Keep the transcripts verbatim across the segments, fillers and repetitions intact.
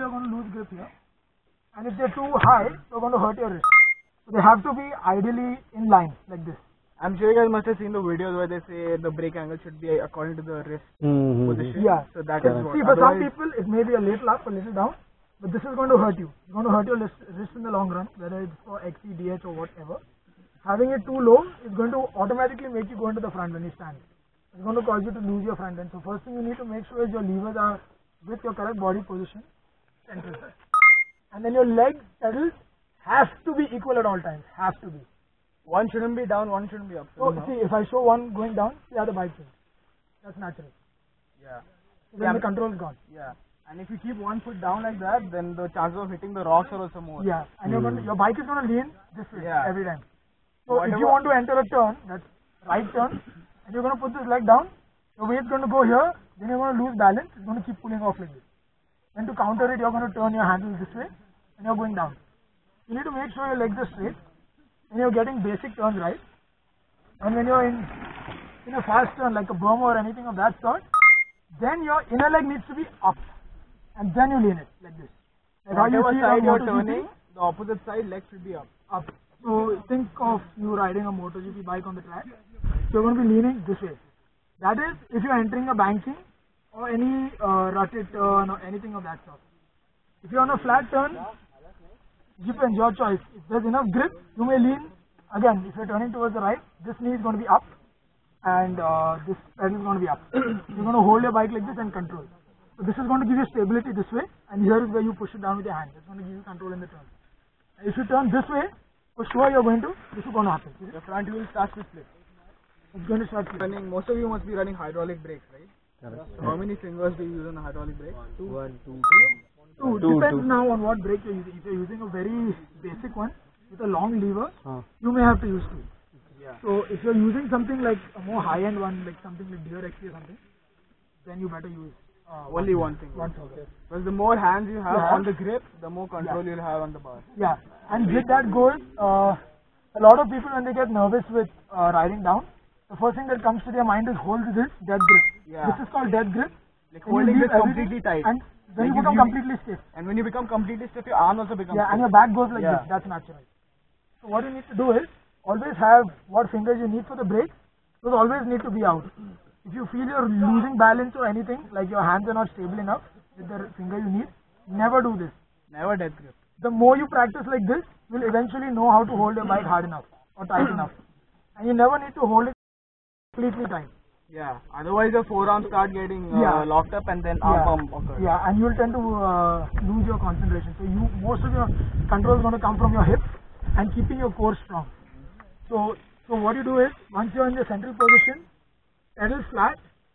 you're going to lose grip here. And if they're too high, you're going to hurt your wrist. So they have to be ideally in line like this. I'm sure you guys must have seen the videos where they say the brake angle should be according to the wrist Mm-hmm. position. Yeah. So that See, is what. see for some Otherwise- people, it may be a little up, a little down, but this is going to hurt you. It's going to hurt your wrist, wrist in the long run, whether it's for X C, D H or whatever. Having it too low is going to automatically make you go into the front when you stand. It's going to cause you to lose your front end. So first thing you need to make sure is your levers are with your correct body position, central. And then your legs, pedals have to be equal at all times. Have to be. One shouldn't be down, one shouldn't be up. So no? see, if I show one going down, the other bike is. That's natural. Yeah. So then Yeah. the control is gone. Yeah. And if you keep one foot down like that, then the chances of hitting the rocks are also more. Yeah, and you're going to, your bike is going to lean this way Yeah. every time. So if Whatever- you want to enter a turn, that's right turn, and you're going to put this leg down, your weight's going to go here, then you're going to lose balance, it's going to keep pulling off like this. Then to counter it, you're going to turn your handle this way, and you're going down. You need to make sure your legs are straight, and you're getting basic turns right. And when you're in, in a fast turn, like a berm or anything of that sort, then your inner leg needs to be up, and then you lean it, like this. Like how you Whatever see it side on you're MotoGP, turning, the opposite side leg should be up. up. So think of you riding a MotoGP bike on the track. So you're going to be leaning this way. That is if you're entering a banking or any uh, rutted turn or anything of that sort. If you're on a flat turn, depends, your choice. If there's enough grip, you may lean. Again, if you're turning towards the right, this knee is going to be up and uh, this pedal is going to be up. You're going to hold your bike like this and control. So this is going to give you stability this way, and here is where you push it down with your hand. It's going to give you control in the turn. And if you turn this way, for sure you're going to, this is going to happen. The front wheel starts to slip. It's going to start flipping. Running, most of you must be running hydraulic brakes, right? Correct. So how many fingers do you use on a hydraulic brake? Two. One, two, Two, Two, depends two. now on what brake you're using. If you're using a very basic one with a long lever, Huh. you may have to use two. Yeah. So if you're using something like a more high-end one, like something like Deer X C or something, then you better use uh, Only one thing. One finger. Because the more hands you have Yeah. on the grip, the more control Yeah. you'll have on the bar. Yeah, and with that goes, uh, a lot of people when they get nervous with uh, riding down, the first thing that comes to their mind is hold this dead grip. Yeah. This is called dead grip. Like And you holding leave this everything, completely tight. And then Like you if become you- completely stiff. And when you become completely stiff, your arm also becomes Yeah, and stiff. your back goes like Yeah. this. That's natural. So what you need to do is always have what fingers you need for the brakes. Those always need to be out. If you feel you're losing balance or anything, like your hands are not stable enough with the finger you need, never do this. Never death grip. The more you practice like this, you'll eventually know how to hold your bike hard enough or tight enough. And you never need to hold it completely tight. Yeah. Otherwise, your forearms start getting uh, Yeah. locked up, and then Yeah. arm pump occurs. Yeah, and you'll tend to uh, lose your concentration. So you most of your control is going to come from your hips and keeping your core strong. So so what you do is once you're in the central position, pedal flat,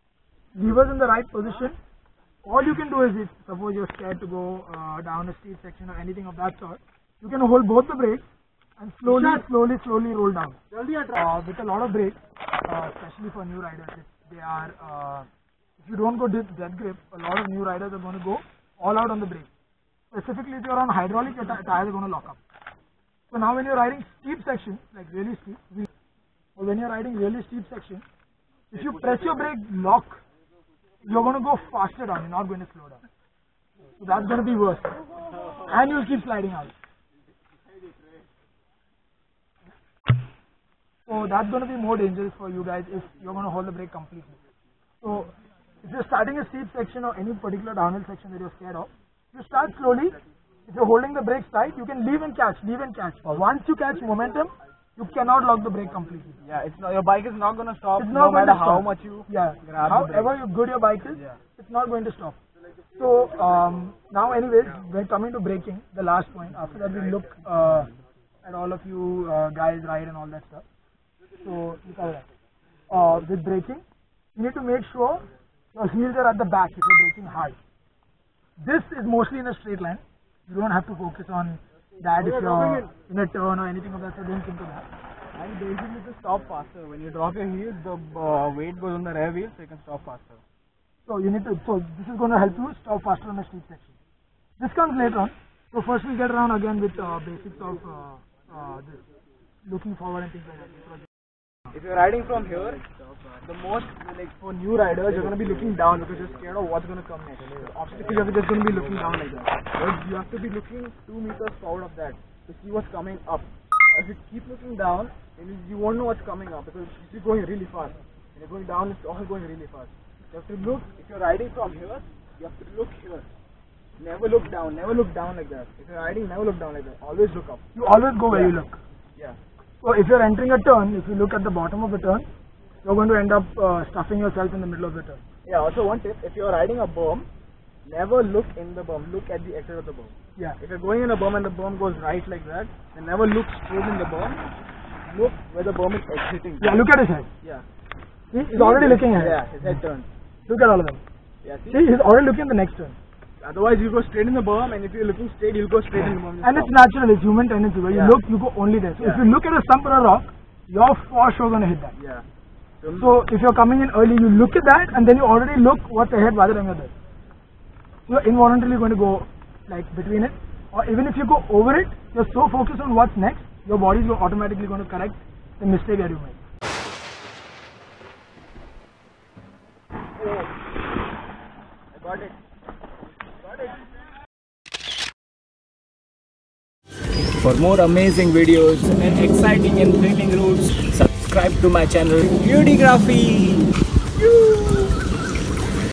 levers in the right position. All you can do is if suppose you're scared to go uh, down a steep section or anything of that sort, you can hold both the brakes and slowly, slowly, slowly roll down. Uh, with a lot of brakes, uh, especially for new riders, if they are, uh, if you don't go dead, dead grip, a lot of new riders are going to go all out on the brake. Specifically, if you're on hydraulic, your t- tires are going to lock up. So now when you're riding steep sections, like really steep, or when you're riding really steep sections, if you press your brake lock, you're going to go faster down, you're not going to slow down. So that's going to be worse. And you'll keep sliding out. So that's going to be more dangerous for you guys if you're going to hold the brake completely. So if you're starting a steep section or any particular downhill section that you're scared of, you start slowly. If you're holding the brakes tight, you can leave and catch, leave and catch. Once you catch momentum, you cannot lock the brake completely. Yeah, it's not, your bike is not going to stop It's no not going matter to how stop. much you Yeah, grab the brake. however good your bike is, Yeah. it's not going to stop. So um, now anyways, we're coming to braking, the last point. After that we look uh, at all of you uh, guys ride and all that stuff. So look at that. Uh, with braking, you need to make sure your heels are at the back if you're braking hard. This is mostly in a straight line. You don't have to focus on that if you're in a turn or anything of that, so don't think of that. And basically to stop faster. When you drop your heels, the uh, weight goes on the rear wheel, so you can stop faster. So you need to, so this is going to help you stop faster on the steep section. This comes later on. So first we get around again with uh, basics of uh, uh, this, looking forward and things like that. if you're riding from here, the most, like for new riders, you're going to be looking down because you're scared of what's going to come next. Obviously, you're just going to be looking down like that. But you have to be looking two meters forward of that to see what's coming up. If you keep looking down, you won't know what's coming up because you're going really fast. When you're going down, it's all going really fast. You have to look, if you're riding from here, you have to look here. Never look down, never look down like that. If you're riding, never look down like that. Always look up. You always go where yeah. you look. Yeah. So if you're entering a turn, if you look at the bottom of the turn, you're going to end up uh, stuffing yourself in the middle of the turn. Yeah, also one tip, if you're riding a berm, never look in the berm, look at the exit of the berm. Yeah. If you're going in a berm and the berm goes right like that, then never look straight in the berm, look where the berm is exiting. Yeah, look at his head. Yeah. See, he's already looking ahead. Yeah, his head turns. Look at all of them. Yeah, see? See, he's already looking at the next turn. Otherwise, you go straight in the berm, and if you're looking straight, you'll go straight in the berm. And it's natural, it's human tendency. Where yeah. you look, you go only there. So yeah. if you look at a stump or a rock, you're for sure going to hit that. Yeah. So, so if you're coming in early, you look at that, and then you already look what's ahead by the time you're there. So you're involuntarily going to go like between it. Or even if you go over it, you're so focused on what's next, your body's automatically going to correct the mistake that you made. Oh. I got it. Got it. For more amazing videos and exciting and thrilling routes, subscribe to my channel Beautygraphy.